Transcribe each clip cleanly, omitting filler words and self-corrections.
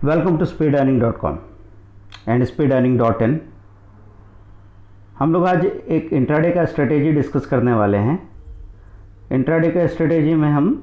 Welcome to speedearning.com and speedearning.in। हम लोग आज एक इंट्राडे का स्ट्रेटेजी डिस्कस करने वाले हैं। इंट्राडे का स्ट्रेटेजी में हम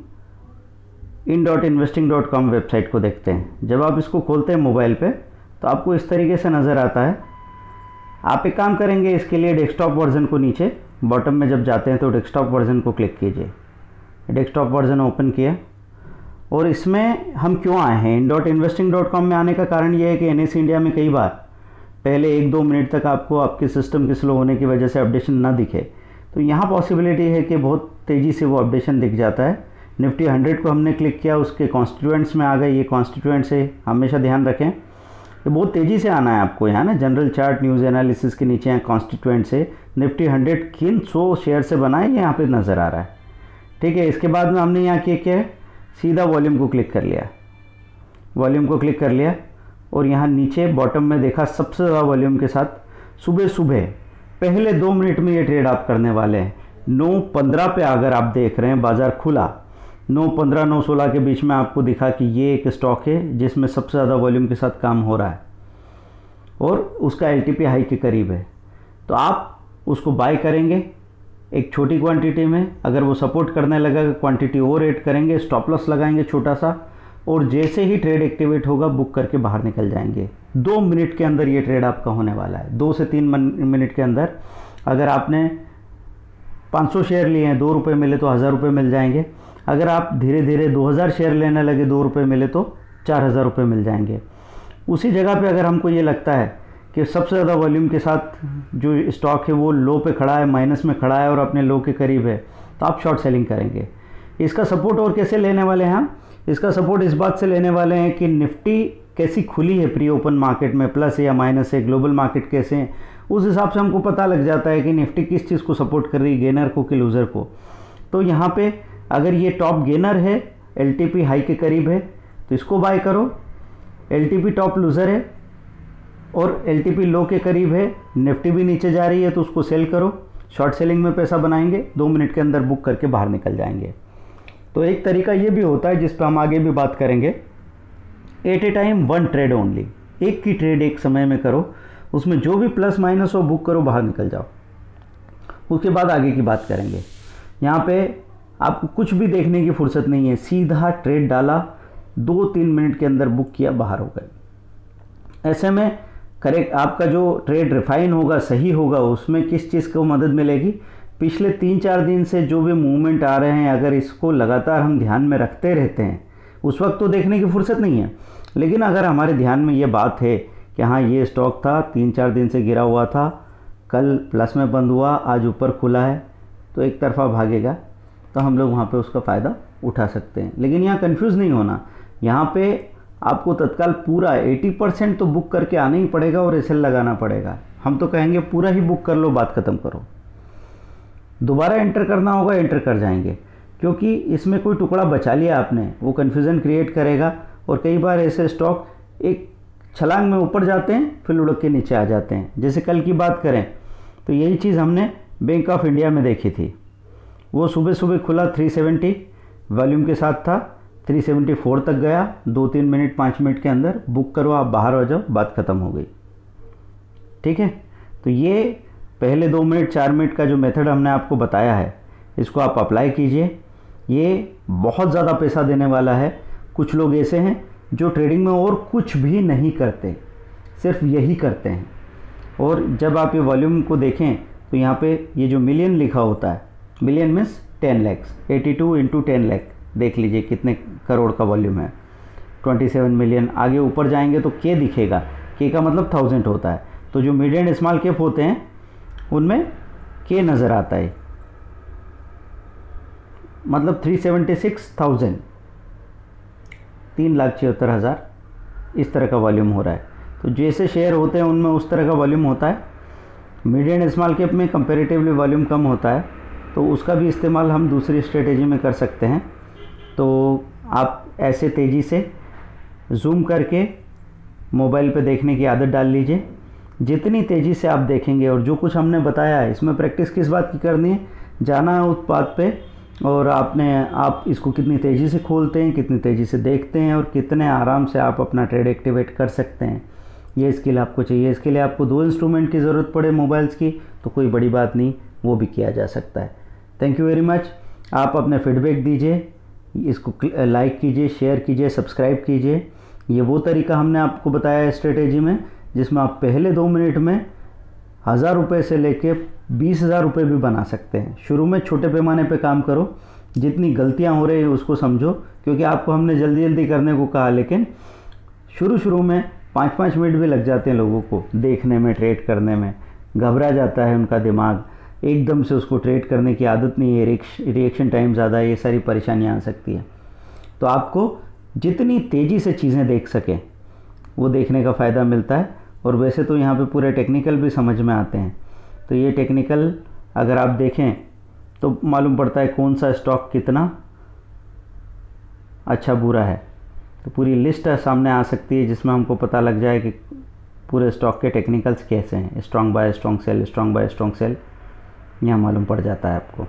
in.investing.com वेबसाइट को देखते हैं। जब आप इसको खोलते हैं मोबाइल पे तो आपको इस तरीके से नज़र आता है। आप एक काम करेंगे, इसके लिए डेस्कटॉप वर्जन को नीचे बॉटम में जब जाते हैं तो डेस्कटॉप वर्जन को क्लिक कीजिए। डेस्कटॉप वर्जन ओपन किया और इसमें हम क्यों आए हैं, in.investing.com में आने का कारण ये है कि NSE इंडिया में कई बार पहले 1-2 मिनट तक आपको आपके सिस्टम के स्लो होने की वजह से अपडेशन ना दिखे, तो यहाँ पॉसिबिलिटी है कि बहुत तेज़ी से वो अपडेशन दिख जाता है। निफ्टी 100 को हमने क्लिक किया, उसके कॉन्स्टिट्यूएंट्स में आ गए। ये कॉन्स्टिट्यूएंट्स है, हमेशा ध्यान रखें, ये बहुत तेज़ी से आना है आपको। यहाँ ना जनरल चार्ट न्यूज़ एनालिसिस के नीचे यहाँ कॉन्स्टिट्यूएंट्स है। निफ्टी 100 किन 100 शेयर से बना है, यहाँ पे नज़र आ रहा है। ठीक है, इसके बाद में हमने यहाँ क्या है, सीधा वॉल्यूम को क्लिक कर लिया। वॉल्यूम को क्लिक कर लिया और यहाँ नीचे बॉटम में देखा सबसे ज़्यादा वॉल्यूम के साथ सुबह सुबह पहले 2 मिनट में ये ट्रेड आप करने वाले हैं। 9:15 पे अगर आप देख रहे हैं, बाज़ार खुला 9:15 9:16 के बीच में आपको दिखा कि ये एक स्टॉक है जिसमें सबसे ज़्यादा वॉल्यूम के साथ काम हो रहा है और उसका LTP हाई के करीब है, तो आप उसको बाय करेंगे एक छोटी क्वांटिटी में। अगर वो सपोर्ट करने लगा क्वांटिटी और ऐड करेंगे, स्टॉप लॉस लगाएंगे छोटा सा, और जैसे ही ट्रेड एक्टिवेट होगा बुक करके बाहर निकल जाएंगे। 2 मिनट के अंदर ये ट्रेड आपका होने वाला है। 2 से 3 मिनट के अंदर अगर आपने 500 शेयर लिए हैं, 2 रुपये मिले तो 1000 रुपये मिल जाएंगे। अगर आप धीरे धीरे 2000 शेयर लेने लगे, 2 रुपये मिले तो 4000 रुपये मिल जाएंगे। उसी जगह पे अगर हमको ये लगता है कि सबसे ज़्यादा वॉल्यूम के साथ जो स्टॉक है वो लो पे खड़ा है, माइनस में खड़ा है और अपने लो के करीब है, तो आप शॉर्ट सेलिंग करेंगे। इसका सपोर्ट और कैसे लेने वाले हैं हम? इसका सपोर्ट इस बात से लेने वाले हैं कि निफ्टी कैसी खुली है प्री ओपन मार्केट में, प्लस या माइनस है, ग्लोबल मार्केट कैसे हैं, उस हिसाब से हमको पता लग जाता है कि निफ्टी किस चीज़ को सपोर्ट कर रही है, गेनर को कि लूज़र को। तो यहाँ पे अगर ये टॉप गेनर है, LTP हाई के करीब है, तो इसको बाय करो। LTP टॉप लूज़र है और LTP लो के करीब है, निफ्टी भी नीचे जा रही है, तो उसको सेल करो। शॉर्ट सेलिंग में पैसा बनाएंगे, 2 मिनट के अंदर बुक करके बाहर निकल जाएंगे। तो एक तरीका ये भी होता है जिस पर हम आगे भी बात करेंगे। At a time 1 trade only, एक की ट्रेड एक समय में करो, उसमें जो भी प्लस माइनस हो बुक करो, बाहर निकल जाओ। उसके बाद आगे की बात करेंगे। यहाँ पे आपको कुछ भी देखने की फुर्सत नहीं है, सीधा ट्रेड डाला, 2-3 मिनट के अंदर बुक किया, बाहर हो गए। ऐसे में करेक्ट आपका जो ट्रेड रिफाइन होगा, सही होगा, उसमें किस चीज़ को मदद मिलेगी? पिछले 3-4 दिन से जो भी मूवमेंट आ रहे हैं, अगर इसको लगातार हम ध्यान में रखते रहते हैं, उस वक्त तो देखने की फुर्सत नहीं है, लेकिन अगर हमारे ध्यान में ये बात है कि हाँ ये स्टॉक था 3-4 दिन से गिरा हुआ था, कल प्लस में बंद हुआ, आज ऊपर खुला है, तो एक तरफा भागेगा, तो हम लोग वहाँ पे उसका फ़ायदा उठा सकते हैं। लेकिन यहाँ कंफ्यूज नहीं होना, यहाँ पे आपको तत्काल पूरा 80% तो बुक करके आना ही पड़ेगा और SL लगाना पड़ेगा। हम तो कहेंगे पूरा ही बुक कर लो, बात ख़त्म करो। दोबारा एंटर करना होगा, एंटर कर जाएंगे, क्योंकि इसमें कोई टुकड़ा बचा लिया आपने, वो कन्फ्यूज़न क्रिएट करेगा। और कई बार ऐसे स्टॉक एक छलांग में ऊपर जाते हैं, फिर लुढ़क के नीचे आ जाते हैं। जैसे कल की बात करें तो यही चीज़ हमने बैंक ऑफ इंडिया में देखी थी। वो सुबह सुबह खुला 370 वॉल्यूम के साथ था, 374 तक गया, 2-3 मिनट 5 मिनट के अंदर बुक करो, आप बाहर हो जाओ, बात ख़त्म हो गई। ठीक है, तो ये पहले 2 मिनट 4 मिनट का जो मेथड हमने आपको बताया है, इसको आप अप्लाई कीजिए। ये बहुत ज़्यादा पैसा देने वाला है। कुछ लोग ऐसे हैं जो ट्रेडिंग में और कुछ भी नहीं करते, सिर्फ यही करते हैं। और जब आप ये वॉल्यूम को देखें तो यहाँ पे ये जो मिलियन लिखा होता है, मिलियन मीन्स 10 लाख, 82 × 10 लाख, देख लीजिए कितने करोड़ का वॉल्यूम है, 27 मिलियन। आगे ऊपर जाएंगे तो के दिखेगा, के का मतलब 1000 होता है, तो जो मिड एंड स्मॉल कैप होते हैं उनमें के नज़र आता है, मतलब 376,000, 3,76,000 इस तरह का वॉल्यूम हो रहा है। तो जैसे शेयर होते हैं उनमें उस तरह का वॉल्यूम होता है। मिड एंड स्मॉल कैप में कंपैरेटिवली वॉल्यूम कम होता है, तो उसका भी इस्तेमाल हम दूसरी स्ट्रेटेजी में कर सकते हैं। तो आप ऐसे तेज़ी से जूम करके मोबाइल पे देखने की आदत डाल लीजिए। जितनी तेज़ी से आप देखेंगे, और जो कुछ हमने बताया है इसमें प्रैक्टिस किस बात की करनी है, जाना है उस बात पे और आप इसको कितनी तेज़ी से खोलते हैं, कितनी तेज़ी से देखते हैं और कितने आराम से आप अपना ट्रेड एक्टिवेट कर सकते हैं, ये स्किल आपको चाहिए। इसके लिए आपको 2 इंस्ट्रूमेंट की ज़रूरत पड़े मोबाइल्स की तो कोई बड़ी बात नहीं, वो भी किया जा सकता है। Thank you very much. आप अपने फीडबैक दीजिए, इसको लाइक कीजिए, शेयर कीजिए, सब्सक्राइब कीजिए। ये वो तरीका हमने आपको बताया है स्ट्रेटेजी में, जिसमें आप पहले 2 मिनट में 1000 रुपये से लेके 20,000 रुपये भी बना सकते हैं। शुरू में छोटे पैमाने पे काम करो, जितनी गलतियां हो रही है उसको समझो, क्योंकि आपको हमने जल्दी जल्दी करने को कहा, लेकिन शुरू में 5-5 मिनट भी लग जाते हैं लोगों को देखने में, ट्रेड करने में, घबरा जाता है उनका दिमाग, एकदम से उसको ट्रेड करने की आदत नहीं है, रिएक्शन टाइम ज़्यादा है, ये सारी परेशानियाँ आ सकती हैं। तो आपको जितनी तेज़ी से चीज़ें देख सकें वो देखने का फ़ायदा मिलता है। और वैसे तो यहाँ पे पूरे टेक्निकल भी समझ में आते हैं, तो ये टेक्निकल अगर आप देखें तो मालूम पड़ता है कौन सा स्टॉक कितना अच्छा बुरा है। तो पूरी लिस्ट सामने आ सकती है जिसमें हमको पता लग जाए कि पूरे स्टॉक के टेक्निकल्स कैसे हैं, strong buy strong sell, strong buy strong sell, यहाँ मालूम पड़ जाता है आपको।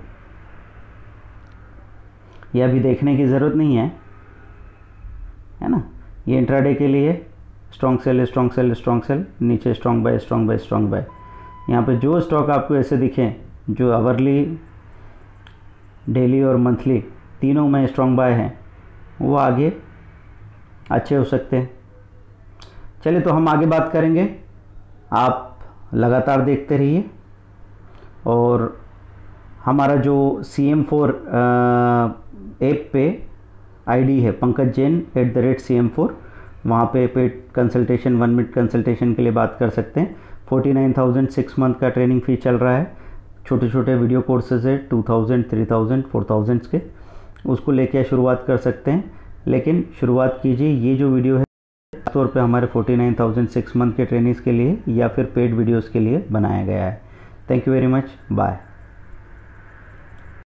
यह अभी देखने की ज़रूरत नहीं है ना। ये इंट्राडे के लिए strong sell, strong sell, strong sell, नीचे strong buy, strong buy, strong buy. यहाँ पे जो स्टॉक आपको ऐसे दिखें, जो आवरली, डेली और मंथली तीनों में स्ट्रॉन्ग बाय हैं, वो आगे अच्छे हो सकते हैं। चलिए, तो हम आगे बात करेंगे। आप लगातार देखते रहिए और हमारा जो CM4 ऐप पे आईडी है पंकज जैन @CM4, वहाँ पे पेड कंसल्टेशन, 1 मिनट कंसल्टेशन के लिए बात कर सकते हैं। 49,000 6 मंथ का ट्रेनिंग फ़ी चल रहा है। छोटे छोटे वीडियो कोर्सेज है 2,000, 3,000, 4,000 के, उसको लेके शुरुआत कर सकते हैं। लेकिन शुरुआत कीजिए, ये जो वीडियो है तौर पे हमारे 49,000 6 मंथ के ट्रेनिंग्स के लिए या फिर पेड वीडियोस के लिए बनाया गया है। Thank you very much, bye.